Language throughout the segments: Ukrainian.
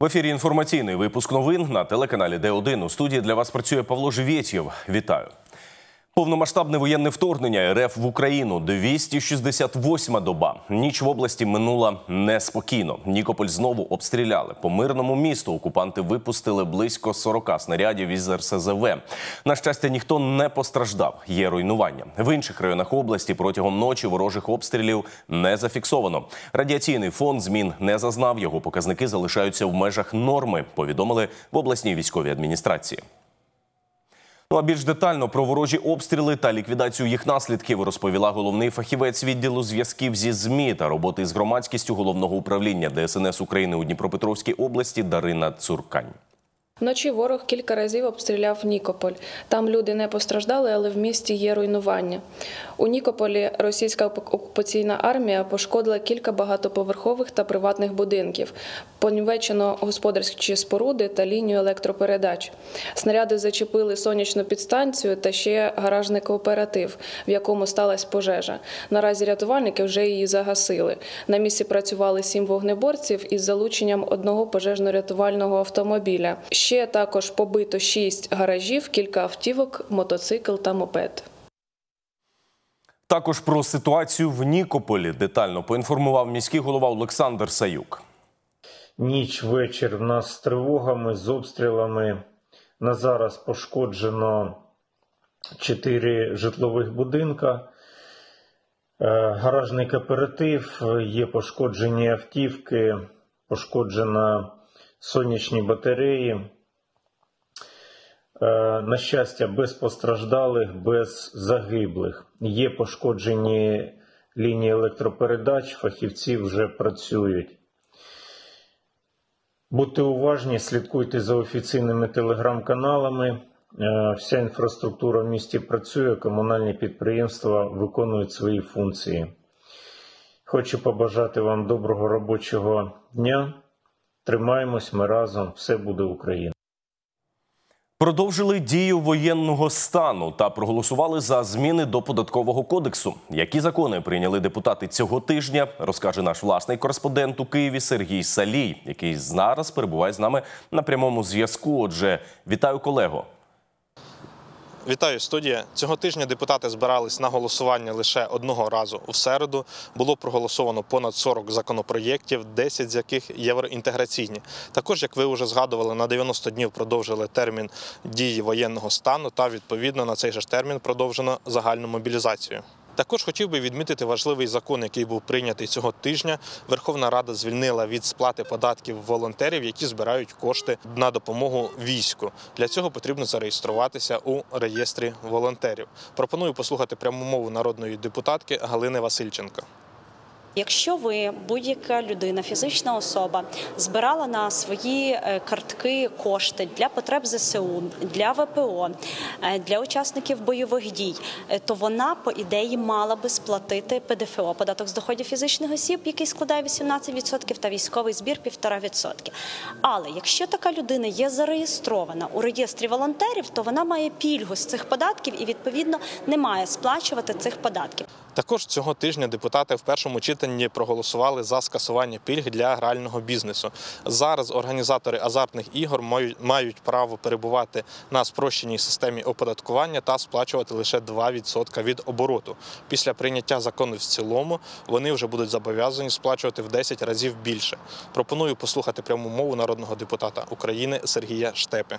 В ефірі інформаційний випуск новин на телеканалі Д1. У студії для вас працює Павло Живєтєв. Вітаю. Повномасштабне воєнне вторгнення РФ в Україну. 268-ма доба. Ніч в області минула неспокійно. Нікополь знову обстріляли. По мирному місту окупанти випустили близько 40 снарядів із РСЗВ. На щастя, ніхто не постраждав. Є руйнування. В інших районах області протягом ночі ворожих обстрілів не зафіксовано. Радіаційний фон змін не зазнав. Його показники залишаються в межах норми, повідомили в обласній військовій адміністрації. Ну а більш детально про ворожі обстріли та ліквідацію їх наслідків розповіла головний фахівець відділу зв'язків зі ЗМІ та роботи з громадськістю Головного управління ДСНС України у Дніпропетровській області Дарина Цуркань. Вночі ворог кілька разів обстріляв Нікополь. Там люди не постраждали, але в місті є руйнування. У Нікополі російська окупаційна армія пошкодила кілька багатоповерхових та приватних будинків. Понівечено господарчі споруди та лінію електропередач. Снаряди зачепили сонячну підстанцію та ще гаражний кооператив, в якому сталася пожежа. Наразі рятувальники вже її загасили. На місці працювали 7 вогнеборців із залученням одного пожежно-рятувального автомобіля. Ще також побито 6 гаражів, кілька автівок, мотоцикл та мопед. Також про ситуацію в Нікополі детально поінформував міський голова Олександр Саюк. Ніч, вечір в нас з тривогами, з обстрілами. На зараз пошкоджено 4 житлових будинка, гаражний кооператив, є пошкоджені автівки, пошкоджено сонячні батареї. На щастя, без постраждалих, без загиблих. Є пошкоджені лінії електропередач, фахівці вже працюють. Будьте уважні, слідкуйте за офіційними телеграм-каналами. Вся інфраструктура в місті працює, комунальні підприємства виконують свої функції. Хочу побажати вам доброго робочого дня. Тримаємось, ми разом, все буде Україна. Продовжили дію воєнного стану та проголосували за зміни до Податкового кодексу. Які закони прийняли депутати цього тижня, розкаже наш власний кореспондент у Києві Сергій Салій, який зараз перебуває з нами на прямому зв'язку. Отже, вітаю, колего. Вітаю, студія. Цього тижня депутати збирались на голосування лише одного разу. У середу було проголосовано понад 40 законопроєктів, 10 з яких євроінтеграційні. Також, як ви вже згадували, на 90 днів продовжили термін дії воєнного стану та, відповідно, на цей же термін продовжено загальну мобілізацію. Також хотів би відмітити важливий закон, який був прийнятий цього тижня. Верховна Рада звільнила від сплати податків волонтерів, які збирають кошти на допомогу війську. Для цього потрібно зареєструватися у реєстрі волонтерів. Пропоную послухати пряму мову народної депутатки Галини Васильченко. Якщо ви, будь-яка людина, фізична особа, збирала на свої картки кошти для потреб ЗСУ, для ВПО, для учасників бойових дій, то вона, по ідеї, мала би сплатити ПДФО, податок з доходів фізичних осіб, який складає 18%, та військовий збір 1,5%. Але якщо така людина є зареєстрована у реєстрі волонтерів, то вона має пільгу з цих податків і, відповідно, не має сплачувати цих податків. Також цього тижня депутати в першому читанні проголосували за скасування пільг для грального бізнесу. Зараз організатори азартних ігор мають право перебувати на спрощеній системі оподаткування та сплачувати лише 2% від обороту. Після прийняття закону в цілому вони вже будуть зобов'язані сплачувати в 10 разів більше. Пропоную послухати пряму мову народного депутата України Сергія Штепи.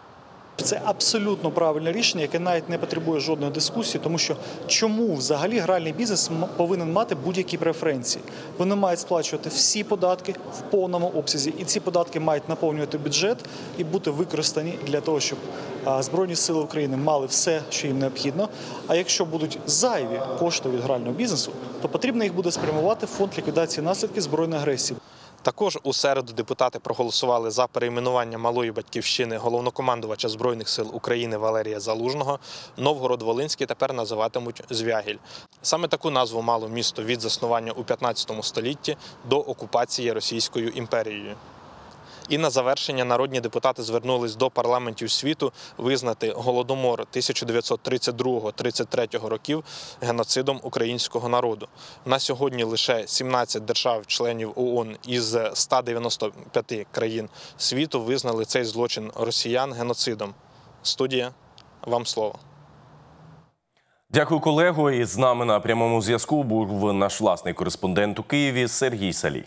Це абсолютно правильне рішення, яке навіть не потребує жодної дискусії, тому що чому взагалі гральний бізнес повинен мати будь-які преференції? Вони мають сплачувати всі податки в повному обсязі, і ці податки мають наповнювати бюджет і бути використані для того, щоб Збройні Сили України мали все, що їм необхідно. А якщо будуть зайві кошти від грального бізнесу, то потрібно їх буде спрямувати в фонд ліквідації наслідків збройної агресії. Також у середу депутати проголосували за перейменування малої батьківщини головнокомандувача Збройних сил України Валерія Залужного. Новгород-Волинський тепер називатимуть Звягіль. Саме таку назву мало місто від заснування у 15 столітті до окупації Російською імперією. І на завершення народні депутати звернулись до парламентів світу визнати Голодомор 1932-33 років геноцидом українського народу. На сьогодні лише 17 держав-членів ООН із 195 країн світу визнали цей злочин росіян геноцидом. Студія, вам слово. Дякую, колего. І з нами на прямому зв'язку був наш власний кореспондент у Києві Сергій Салій.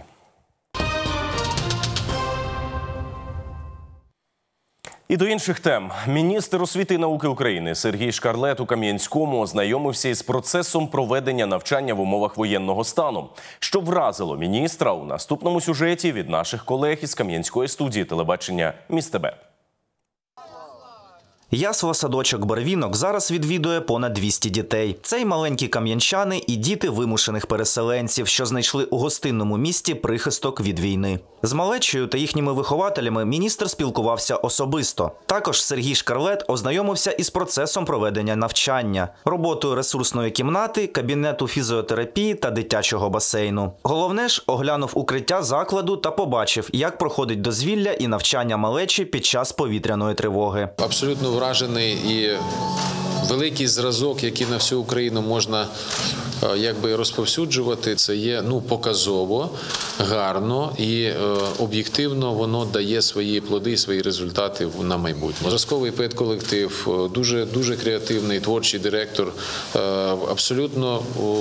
І до інших тем. Міністр освіти і науки України Сергій Шкарлет у Кам'янському ознайомився із процесом проведення навчання в умовах воєнного стану. Що вразило міністра, у наступному сюжеті від наших колег із Кам'янської студії телебачення «Міст-ТБ». Ясла-садочок «Барвінок» зараз відвідує понад 200 дітей. Це й маленькі кам'янчани, і діти вимушених переселенців, що знайшли у гостинному місті прихисток від війни. З малечею та їхніми вихователями міністр спілкувався особисто. Також Сергій Шкарлет ознайомився із процесом проведення навчання, роботою ресурсної кімнати, кабінету фізіотерапії та дитячого басейну. Головне ж, оглянув укриття закладу та побачив, як проходить дозвілля і навчання малечі під час повітряної тривоги. Абсолютно вражений, і великий зразок, який на всю Україну можна розповсюджувати, це є показово, гарно і об'єктивно воно дає свої плоди, свої результати на майбутнє. Зразковий педколектив, дуже креативний, творчий директор, абсолютно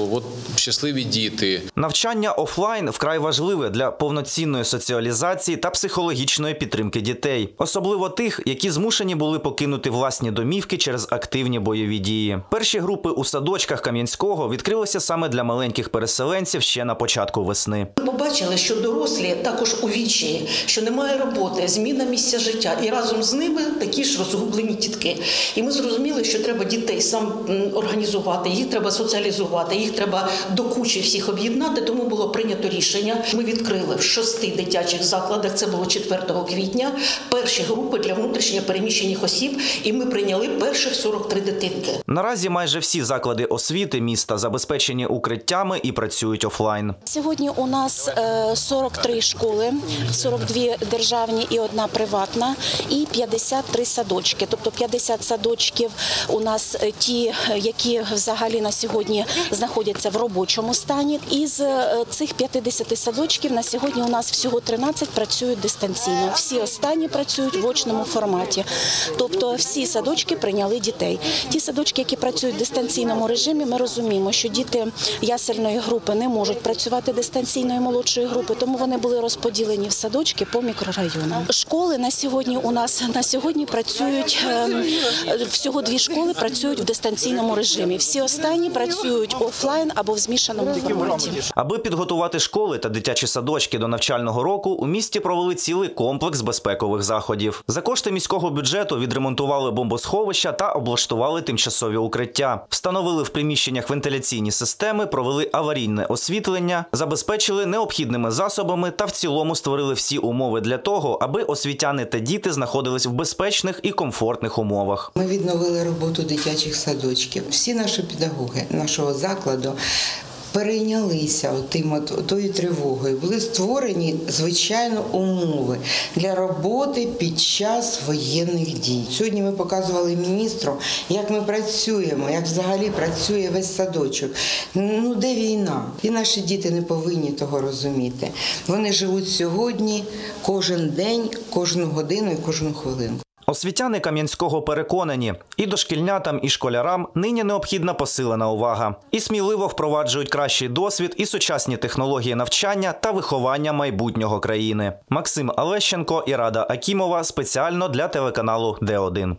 щасливі діти. Навчання офлайн вкрай важливе для повноцінної соціалізації та психологічної підтримки дітей. Особливо тих, які змушені були покинути власні домівки через активні бойові дії. Перші групи у садочках Кам'янського відкрилися саме для маленьких переселенців ще на початку весни. Ми побачили, що дорослі також у відчаї, що немає роботи, зміна місця життя. І разом з ними такі ж розгублені дітки. І ми зрозуміли, що треба дітей сам організувати, їх треба соціалізувати, їх треба до кучі всіх об'єднати. Тому було прийнято рішення. Ми відкрили в 6 дитячих закладах, це було 4 квітня, перші групи для внутрішньо переміщених осіб. І ми прийняли перших 43 дитинки. Наразі майже всі заклади освіти міста забезпечені укриттями і працюють офлайн. Сьогодні у нас 43 школи, 42 державні і 1 приватна, і 53 садочки. Тобто 50 садочків у нас ті, які взагалі на сьогодні знаходяться в робочому стані. Із цих 50 садочків на сьогодні у нас всього 13 працюють дистанційно. Всі останні працюють в очному форматі. Тобто всі садочки прийняли дітей. Ті садочки, які працюють в дистанційному режимі, ми розуміємо, що діти ясельної групи не можуть працювати дистанційної молодшої групи, тому вони були розподілені в садочки по мікрорайонам. Школи на сьогодні працюють, всього 2 школи працюють в дистанційному режимі. Всі останні працюють офлайн або в змішаному форматі. Аби підготувати школи та дитячі садочки до навчального року, у місті провели цілий комплекс безпекових заходів. За кошти міського бюджету відремонтували бомбосховища та облаштували тимчасові укриття. Встановили в приміщеннях вентиляційні системи, провели аварійне освітлення, забезпечили необхідними засобами та в цілому створили всі умови для того, аби освітяни та діти знаходились в безпечних і комфортних умовах. Ми відновили роботу дитячих садочків. Всі наші педагоги нашого закладу перейнялися тою тривогою. Були створені, звичайно, умови для роботи під час воєнних дій. Сьогодні ми показували міністру, як ми працюємо, як взагалі працює весь садочок. Де війна? І наші діти не повинні того розуміти. Вони живуть сьогодні, кожен день, кожну годину і кожну хвилину. Освітяни Кам'янського переконані, і дошкільнятам, і школярам нині необхідна посилена увага. І сміливо впроваджують кращий досвід і сучасні технології навчання та виховання майбутнього країни. Максим Алещенко і Рада Акімова спеціально для телеканалу Д1.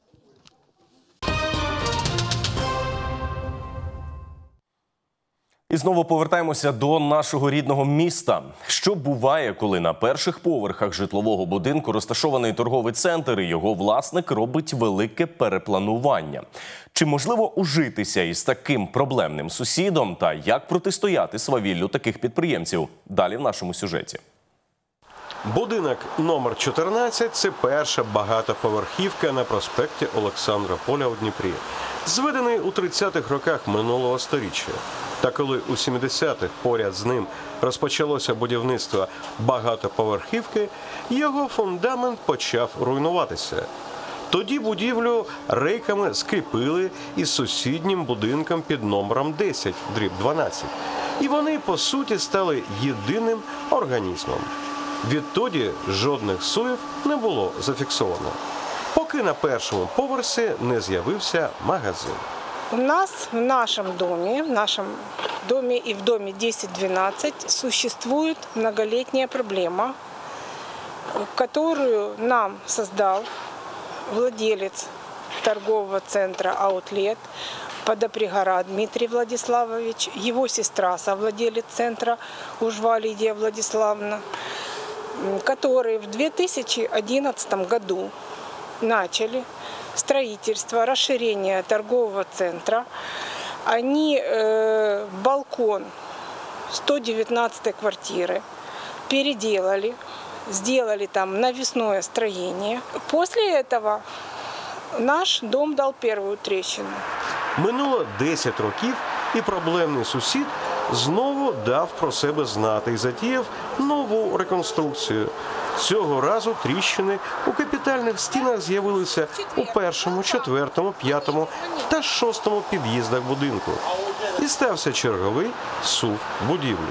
І знову повертаємося до нашого рідного міста. Що буває, коли на перших поверхах житлового будинку розташований торговий центр і його власник робить велике перепланування? Чи можливо ужитися із таким проблемним сусідом та як протистояти свавіллю таких підприємців? Далі в нашому сюжеті. Будинок номер 14 – це перша багатоповерхівка на проспекті Олександра Поля у Дніпрі. Зведений у 30-х роках минулого сторіччя. Та коли у 70-х поряд з ним розпочалося будівництво багатоповерхівки, його фундамент почав руйнуватися. Тоді будівлю рейками скріпили із сусіднім будинком під номером 10/12. І вони, по суті, стали єдиним організмом. Відтоді жодних суїв не було зафіксовано, поки на першому поверсі не з'явився магазин. У нас в нашем доме и в доме 10-12 существует многолетняя проблема, которую нам создал владелец торгового центра «Аутлет» Подопригора Дмитрий Владиславович, его сестра, совладелец центра Ужва Лидия Владиславовна, которые в 2011 году начали строительство, расширение торгового центра. Они балкон 119-й квартиры переделали, сделали там навесное строение. После этого наш дом дал первую трещину. Минуло 10 років, і проблемний сусід знову дав про себе знати і затіяв нову реконструкцію. Цього разу тріщини у капітальних стінах з'явилися у першому, четвертому, п'ятому та шостому під'їздах будинку. І стався черговий сув будівлі.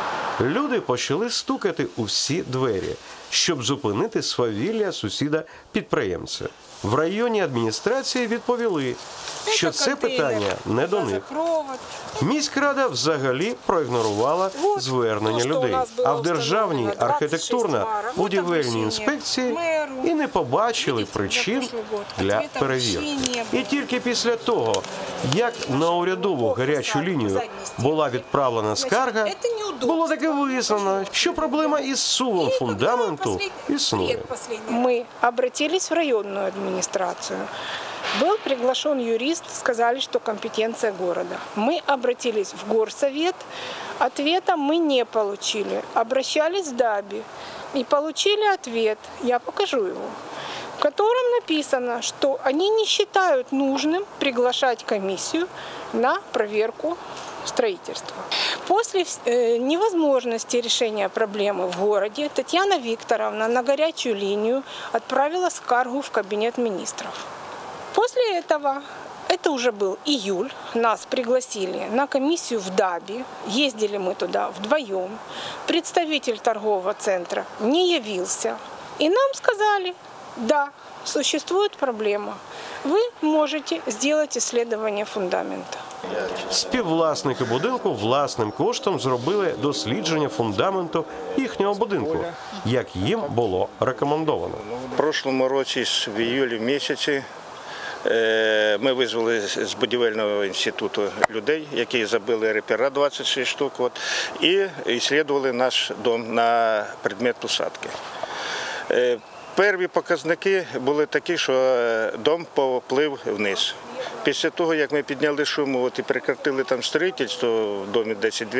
Люди почали стукати у всі двері, щоб зупинити свавілля сусіда-підприємця. В районній адміністрації відповіли, що це питання не до них. Міськрада взагалі проігнорувала звернення людей, а в Державній архітектурно-будівельній інспекції і не побачили причин для перевірки. І тільки після того, як на урядову гарячу лінію була відправлена скарга, було таки визнано, що проблема із сувом фундаменту існує. Ми обратились в районную администрацию. Был приглашен юрист, сказали, что компетенция города. Мы обратились в горсовет, ответа мы не получили. Обращались в ДАБИ и получили ответ, я покажу его, в котором написано, что они не считают нужным приглашать комиссию на проверку строительства. После невозможности решения проблемы в городе Татьяна Викторовна на горячую линию отправила скаргу в кабинет министров. После этого, это уже был июль, нас пригласили на комиссию в ДАБИ, ездили мы туда вдвоем, представитель торгового центра не явился, и нам сказали, да, существует проблема, вы можете сделать исследование фундамента. Співвласники будинку власним коштом зробили дослідження фундаменту їхнього будинку, як їм було рекомендовано. В прошлому році, в іюлі місяці, ми визвали з будівельного інституту людей, які забили репера 26 штук, і досліджували наш дом на предмет посадки. Перві показники були такі, що дом поплив вниз. Після того, як ми підняли шум і прекратили там строїтельство в домі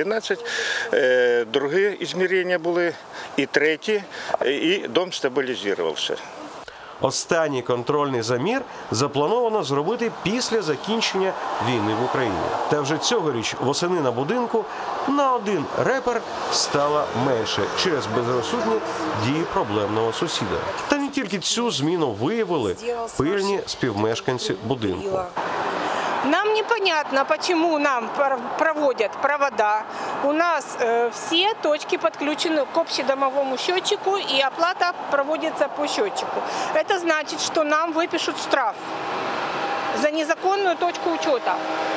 10-12, другі ізмірення були, і треті, і дом стабілізувався. Останній контрольний замір заплановано зробити після закінчення війни в Україні. Та вже цьогоріч восени на будинку на один репер стало менше через безрозсудні дії проблемного сусіда. Та не тільки цю зміну виявили пильні співмешканці будинку. Нам непонятно, почему нам проводят провода. У нас все точки подключены к общедомовому счетчику, и оплата проводится по счетчику. Это значит, что нам выпишут штраф за незаконную точку учета.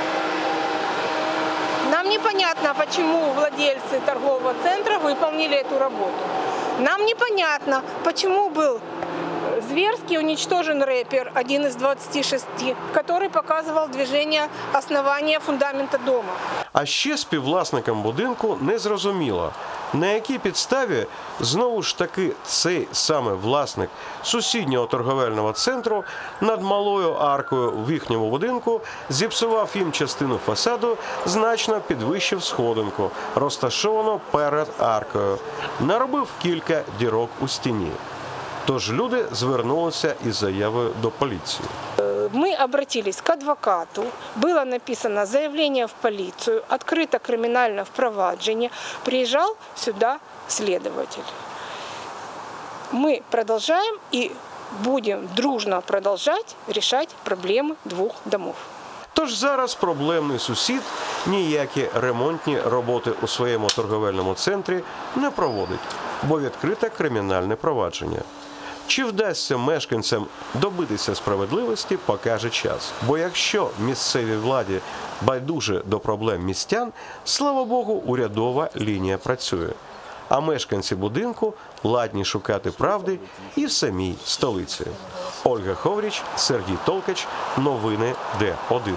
Нам непонятно, почему владельцы торгового центра выполнили эту работу. Нам непонятно, почему был зверски уничтожен рэпер, один из 26, который показывал движение основания фундамента дома. А ще співвласникам будинку не зрозуміло, на якій підставі знову ж таки цей саме власник сусіднього торговельного центру над малою аркою в їхньому будинку зіпсував їм частину фасаду, значно підвищив сходинку, розташовану перед аркою, наробив кілька дірок у стіні. Тож люди звернулися із заявою до поліції. Мы обратились к адвокату, было написано заявление в полицию, открыто криминальное впроваджение, приезжал сюда следователь. Мы продолжаем и будем дружно продолжать решать проблемы двух домов. Тож зараз проблемний сусід ніякі ремонтні роботи у своєму торговельному центрі не проводить, бо відкрите кримінальне провадження. Чи вдасться мешканцям добитися справедливості, покаже час. Бо якщо місцевій владі байдуже до проблем містян, слава Богу, урядова лінія працює. А мешканці будинку ладні шукати правди і в самій столиці. Ольга Ховріч, Сергій Толкач, новини Д1.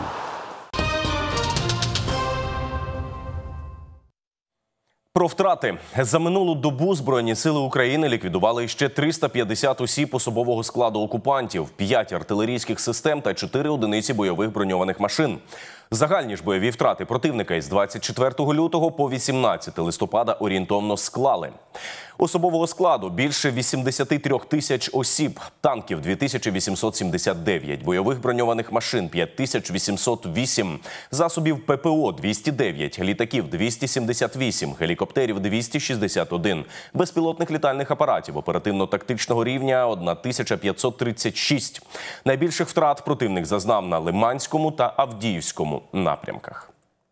Про втрати. За минулу добу Збройні сили України ліквідували ще 350 осіб особового складу окупантів, 5 артилерійських систем та 4 одиниці бойових броньованих машин. Загальні ж бойові втрати противника із 24 лютого по 18 листопада орієнтовно склали. Особового складу більше 83 тисяч осіб, танків 2879, бойових броньованих машин 5808, засобів ППО 209, літаків 278, гелікоптерів 261, безпілотних літальних апаратів оперативно-тактичного рівня 1536. Найбільших втрат противник зазнав на Лиманському та Авдіївському напрямках.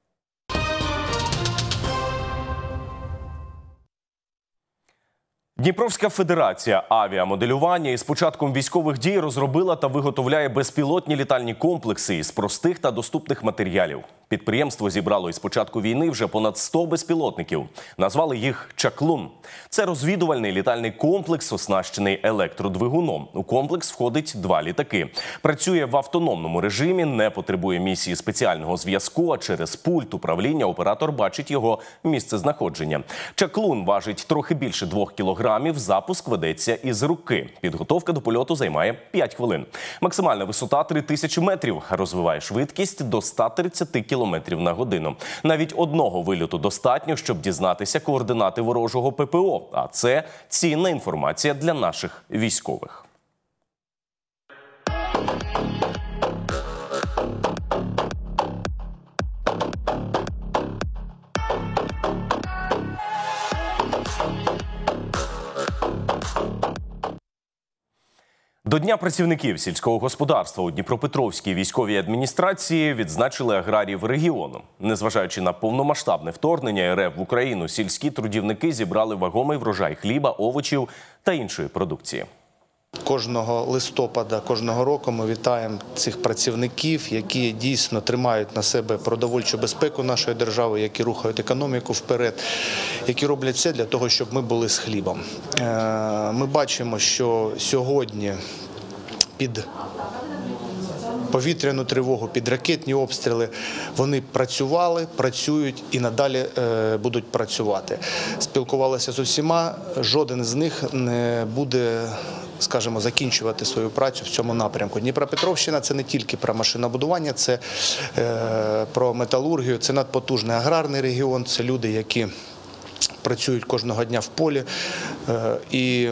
Дніпровська федерація авіамоделювання із початком військових дій розробила та виготовляє безпілотні літальні комплекси із простих та доступних матеріалів. Підприємство зібрало із початку війни вже понад 100 безпілотників. Назвали їх «Чаклун». Це розвідувальний літальний комплекс, оснащений електродвигуном. У комплекс входить 2 літаки. Працює в автономному режимі, не потребує місії спеціального зв'язку, а через пульт управління оператор бачить його місцезнаходження. «Чаклун» важить трохи більше 2 кілограмів, запуск ведеться із руки. Підготовка до польоту займає 5 хвилин. Максимальна висота – 3000 метрів, розвиває швидкість до 130 кілометрів на годину. Навіть одного вильоту достатньо, щоб дізнатися координати ворожого ППО. А це цінна інформація для наших військових. До Дня працівників сільського господарства у Дніпропетровській військовій адміністрації відзначили аграріїв регіону. Незважаючи на повномасштабне вторгнення РФ в Україну, сільські трудівники зібрали вагомий врожай хліба, овочів та іншої продукції. Кожного листопада, кожного року ми вітаємо цих працівників, які дійсно тримають на себе продовольчу безпеку нашої держави, які рухають економіку вперед, які роблять все для того, щоб ми були з хлібом. Ми бачимо, що сьогодні під повітряну тривогу, під ракетні обстріли вони працювали, працюють і надалі будуть працювати. Спілкувалися з усіма, жоден з них не буде, скажімо, закінчувати свою працю в цьому напрямку. Дніпропетровщина – це не тільки про машинобудування, це про металургію, це надпотужний аграрний регіон, це люди, які працюють кожного дня в полі. І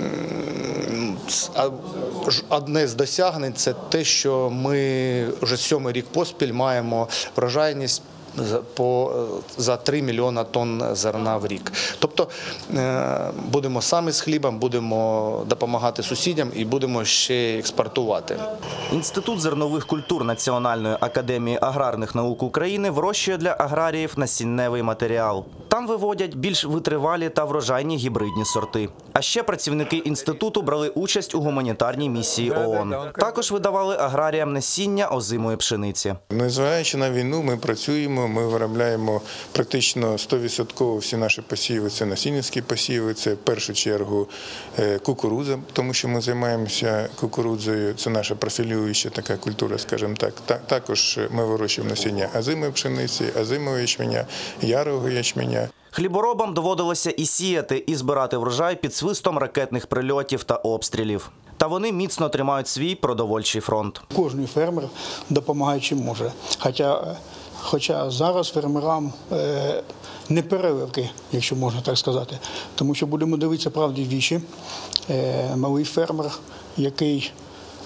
одне з досягнень – це те, що ми вже 7-й рік поспіль маємо врожайність за 3 мільйона тонн зерна в рік. Тобто будемо самі з хлібом, будемо допомагати сусідям і будемо ще експортувати. Інститут зернових культур Національної академії аграрних наук України вирощує для аграріїв насінневий матеріал. Там виводять більш витривалі та врожайні гібридні сорти. А ще працівники інституту брали участь у гуманітарній місії ООН. Також видавали аграріям насіння озимої пшениці. Незважаючи на війну, ми працюємо, ми виробляємо практично 100% всі наші посіви. Це насінницькі посіви, це в першу чергу кукурудза, тому що ми займаємося кукурудзою, це наша профілююча така культура, скажімо так. Також ми вирощуємо насіння озимої пшениці, озимого ячменя, ярового ячменя. Хліборобам доводилося і сіяти, і збирати врожай під свистом ракетних прильотів та обстрілів. Та вони міцно тримають свій продовольчий фронт. Кожен фермер допомагає чим може. Хоча зараз фермерам не переливки, якщо можна так сказати. Тому що будемо дивитися правді в вічі. Малий фермер, який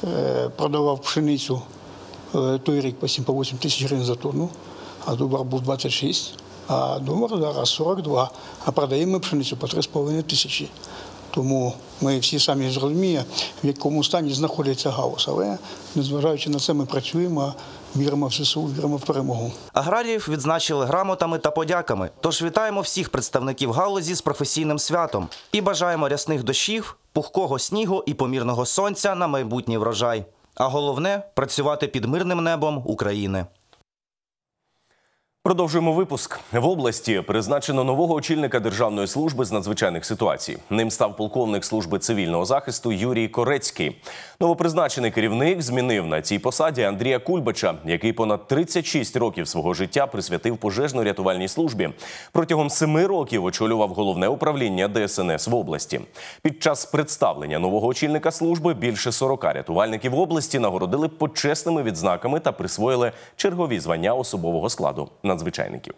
продавав пшеницю той рік по 7-8 тисяч гривень за тонну, а дубар був 26, а дубар зараз 42, а продаємо ми пшеницю по 3,5 тисячі. Тому ми всі самі зрозуміємо, в якому стані знаходиться галузь. Але, незважаючи на це, ми працюємо, віримо в ЗСУ, віримо в перемогу. Аграріїв відзначили грамотами та подяками. Тож вітаємо всіх представників галузі з професійним святом. І бажаємо рясних дощів, пухкого снігу і помірного сонця на майбутній врожай. А головне – працювати під мирним небом України. Продовжуємо випуск. В області призначено нового очільника Державної служби з надзвичайних ситуацій. Ним став полковник служби цивільного захисту Юрій Корецький. Новопризначений керівник змінив на цій посаді Андрія Кульбача, який понад 36 років свого життя присвятив пожежно-рятувальній службі. Протягом 7 років очолював головне управління ДСНС в області. Під час представлення нового очільника служби більше 40 рятувальників області нагородили почесними відзнаками та присвоїли чергові звання особового складу надзвичайників.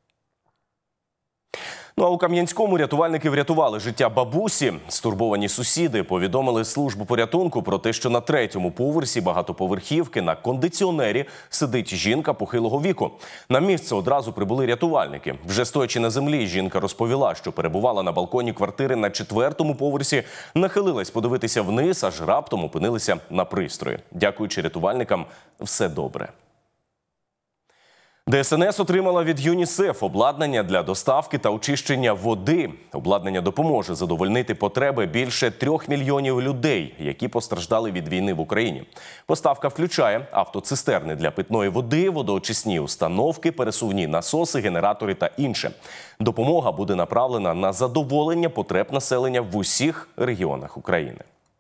Ну а у Кам'янському рятувальники врятували життя бабусі. Стурбовані сусіди повідомили службу порятунку про те, що на 3-му поверсі багатоповерхівки на кондиціонері сидить жінка похилого віку. На місце одразу прибули рятувальники. Вже стоячи на землі, жінка розповіла, що перебувала на балконі квартири на 4-му поверсі, нахилилась подивитися вниз, аж раптом опинилися на пристрої. Дякуючи рятувальникам, все добре. ДСНС отримала від ЮНІСЕФ обладнання для доставки та очищення води. Обладнання допоможе задовольнити потреби більше 3 мільйонів людей, які постраждали від війни в Україні. Поставка включає автоцистерни для питної води, водоочисні установки, пересувні насоси, генератори та інше. Допомога буде направлена на задоволення потреб населення в усіх регіонах України.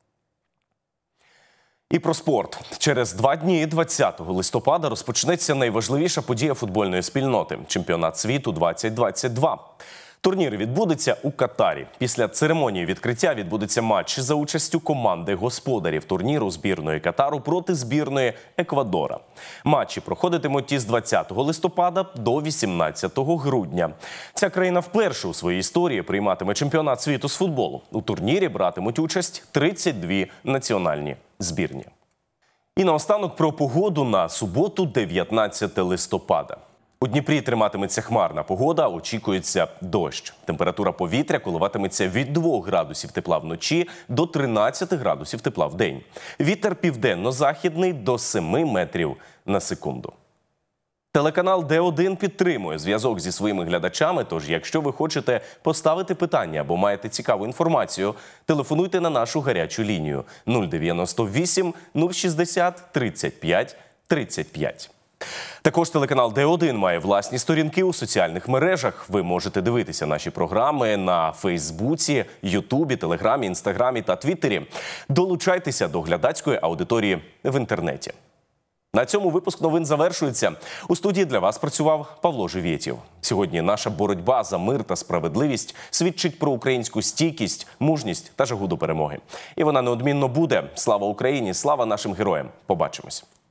І про спорт. Через 2 дні, 20 листопада, розпочнеться найважливіша подія футбольної спільноти – Чемпіонат світу 2022. Турнір відбудеться у Катарі. Після церемонії відкриття відбудеться матч за участю команди господарів турніру збірної Катару проти збірної Еквадора. Матчі проходитимуть із 20 листопада до 18 грудня. Ця країна вперше у своїй історії прийматиме чемпіонат світу з футболу. У турнірі братимуть участь 32 національні збірні. І наостанок про погоду на суботу, 19 листопада. У Дніпрі триматиметься хмарна погода, очікується дощ. Температура повітря коливатиметься від 2 градусів тепла вночі до 13 градусів тепла вдень. Вітер південно-західний до 7 метрів на секунду. Телеканал Д1 підтримує зв'язок зі своїми глядачами, тож якщо ви хочете поставити питання або маєте цікаву інформацію, телефонуйте на нашу гарячу лінію 098 060 35 35. Також телеканал Д1 має власні сторінки у соціальних мережах. Ви можете дивитися наші програми на Фейсбуці, Ютубі, Телеграмі, Інстаграмі та Твіттері. Долучайтеся до глядацької аудиторії в інтернеті. На цьому випуск новин завершується. У студії для вас працював Павло Живєтєв. Сьогодні наша боротьба за мир та справедливість свідчить про українську стійкість, мужність та жагу до перемоги. І вона неодмінно буде. Слава Україні, слава нашим героям. Побачимось.